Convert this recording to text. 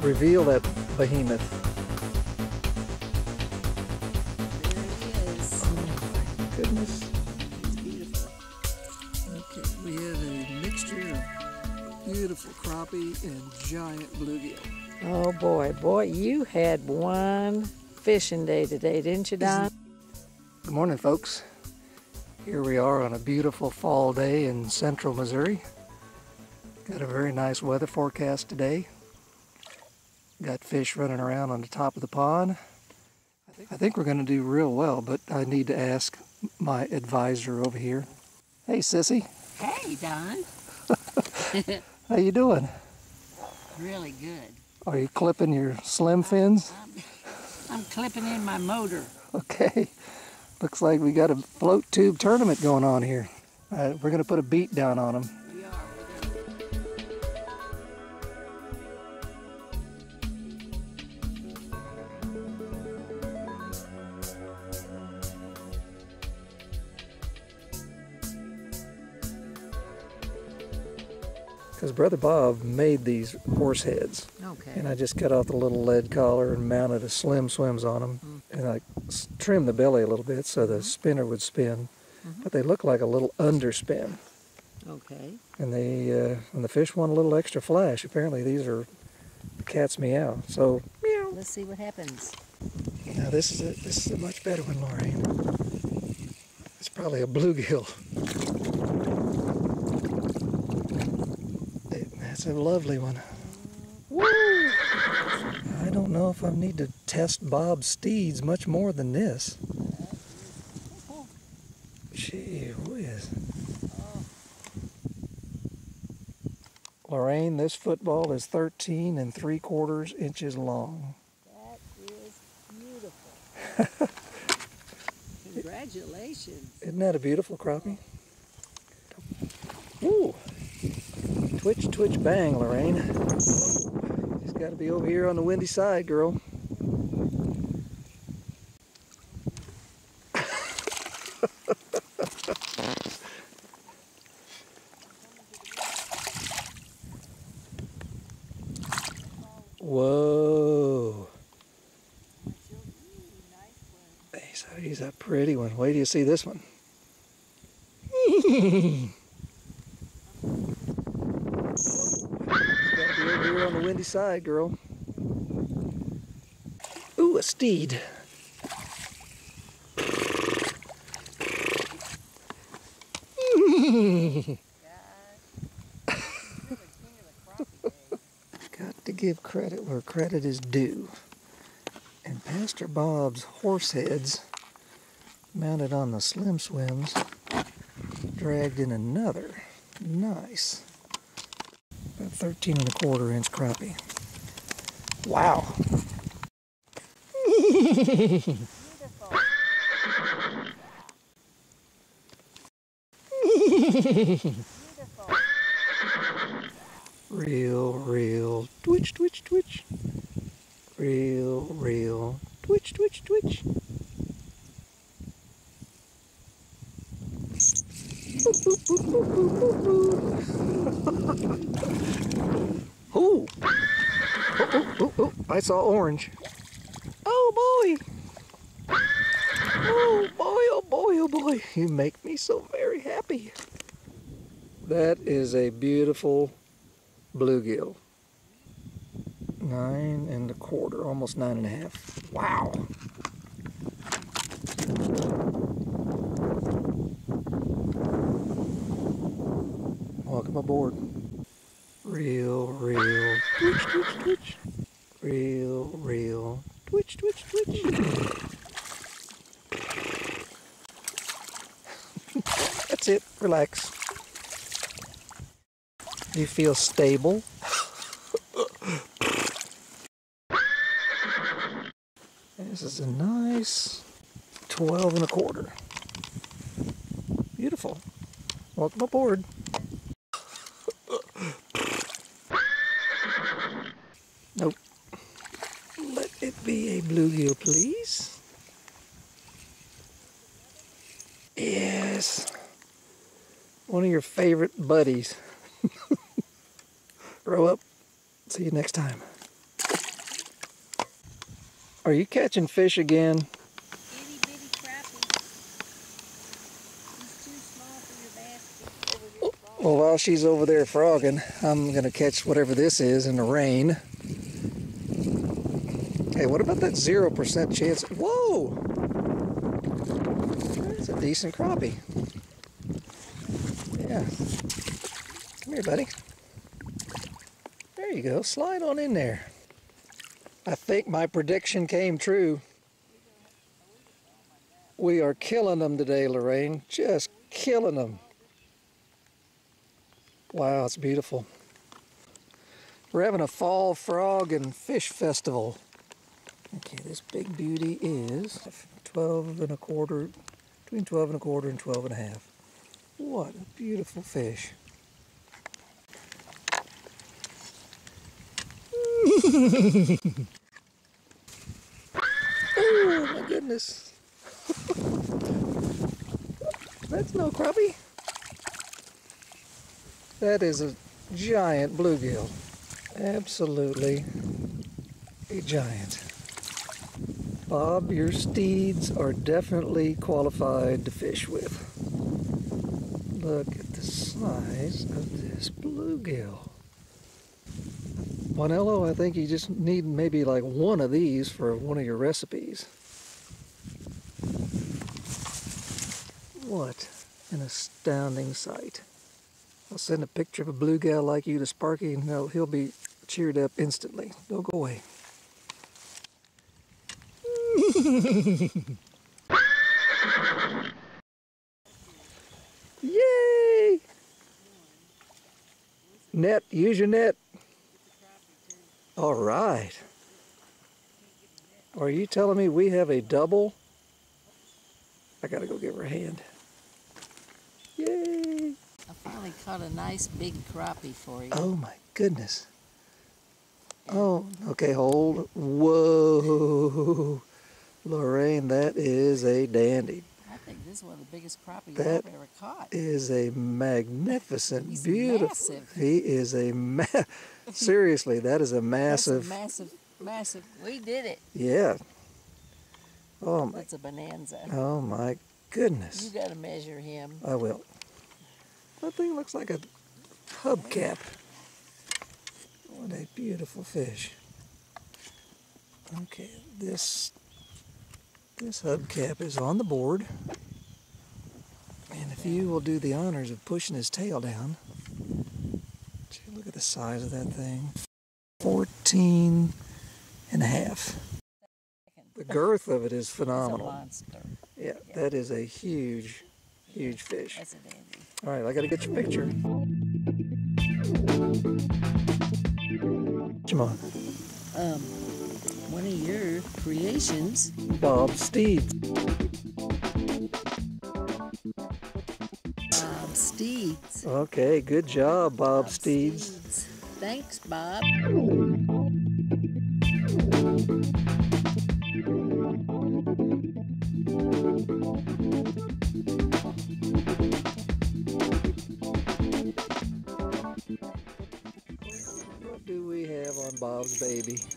Reveal that behemoth. There he is. Oh my goodness. He's beautiful. Okay, we have a mixture of beautiful crappie and giant bluegill. Oh boy, you had one fishing day today, didn't you, Don? Good morning, folks. Here we are on a beautiful fall day in central Missouri. Got a very nice weather forecast today. Got fish running around on the top of the pond. I think we're going to do real well, but I need to ask my advisor over here. Hey, Sissy. Hey, Don. How you doing? Really good. Are you clipping your slim fins? I'm clipping in my motor. Okay. Looks like we got a float tube tournament going on here. We're going to put a beat down on them. We are. Because Brother Bob made these horse heads. Okay. And I just cut off the little lead collar and mounted a Slim SwimZ on them. And I trimmed the belly a little bit so the spinner would spin. But they look like a little underspin. Okay. And the fish want a little extra flash. Apparently these are cat's meow. So, meow. Let's see what happens. Now this is a much better one, Lorraine. It's probably a bluegill. That's a lovely one. Woo! I don't know if I need to test Bob's SteedZ much more than this. Gee whiz. Lorraine, this football is 13 3/4 inches long. That is beautiful. Congratulations. Isn't that a beautiful crappie? Ooh! Twitch, twitch, bang, Lorraine. Just got to be over here on the windy side, girl. Whoa. He's a pretty one. Wait till you see this one. Over here on the windy side, girl. Ooh, a steed. Got to give credit where credit is due. And Pastor Bob's horse heads, mounted on the Slim SwimZ, dragged in another nice, about 13 1/4 inch crappie. Wow. Beautiful. Beautiful. Real, twitch, twitch, twitch. Real, twitch, twitch, twitch. Ooh. Oh, I saw orange. Oh boy. Oh boy, oh boy, oh boy. You make me so very happy. That is a beautiful bluegill. 9 1/4, almost 9 1/2. Wow. Welcome aboard. Real, twitch, twitch, twitch. Real, twitch, twitch, twitch. That's it, relax. You feel stable. This is a nice 12 1/4. Beautiful. Welcome aboard. Nope. Let it be a bluegill, please. Yes. One of your favorite buddies. Grow up. See you next time. Are you catching fish again? Itty bitty crappie. He's too small for your basket. Over your ball. Well, while she's over there frogging, I'm gonna catch whatever this is in the rain. Hey, what about that 0% chance? Whoa! That's a decent crappie. Yeah. Come here, buddy. There you go. Slide on in there. I think my prediction came true. We are killing them today, Lorraine. Just killing them. Wow, it's beautiful. We're having a fall frog and fish festival. Okay, this big beauty is 12 and a quarter, between 12 and a quarter and 12 and a half. What a beautiful fish. Oh my goodness. That's no crappie. That is a giant bluegill. Absolutely a giant. Bob, your steeds are definitely qualified to fish with. Look at the size of this bluegill. Juanello, I think you just need maybe like one of these for one of your recipes. What an astounding sight. I'll send a picture of a bluegill like you to Sparky and he'll be cheered up instantly. Don't go away. Yay! Net, use your net. All right. Are you telling me we have a double? I gotta go give her a hand. Yay! I finally caught a nice big crappie for you. Oh my goodness. Oh, okay, hold. Whoa. Lorraine, that is a dandy. I think this is one of the biggest crappies That I've ever caught. is a magnificent, He's beautiful. massive. He is a seriously, that is a massive. That's a massive. We did it. Yeah. Oh my. That's a bonanza. Oh my goodness. You got to measure him. I will. That thing looks like a hubcap. What a beautiful fish. Okay, this hubcap is on the board. And if you will do the honors of pushing his tail down. Look at the size of that thing. 14 and a half. The girth of it is It's a phenomenal. monster. Yeah, that is a huge, huge fish. That's a dandy. All right, I got to get your picture. Come on. One of your creations. Bob SteedZ. Bob SteedZ. Okay, good job, Bob SteedZ. Thanks, Bob. What do we have on Bob's baby?